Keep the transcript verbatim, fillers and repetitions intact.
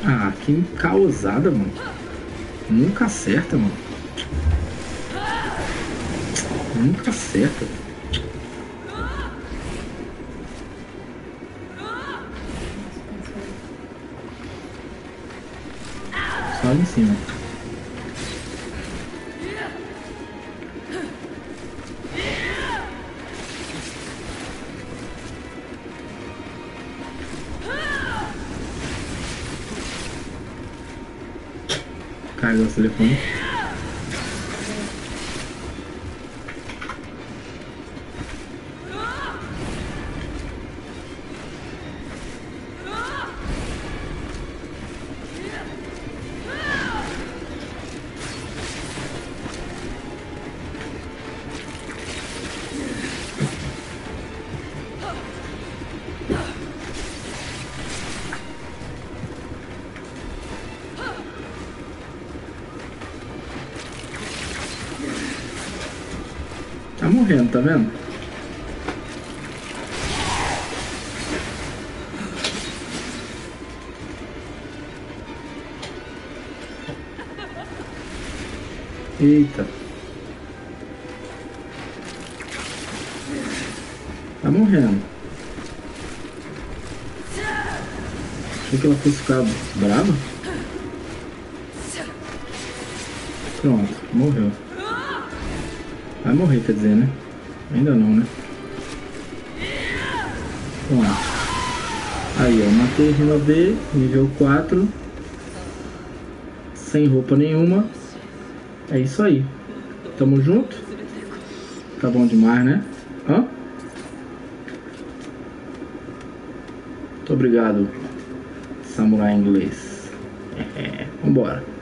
Ah, que causada, mano. Nunca acerta, mano. Nunca acerta. Só ali em cima. Carregou o telefone. Tá morrendo, tá vendo? Eita. Tá morrendo. Achei que ela fosse ficar brava. Pronto, morreu. Vai morrer, quer dizer, né? Ainda não, né? Pronto. Aí, ó, matei Rina B, nível quatro. Sem roupa nenhuma. É isso aí. Tamo junto? Tá bom demais, né? Hã? Muito obrigado, samurai inglês. É, vambora.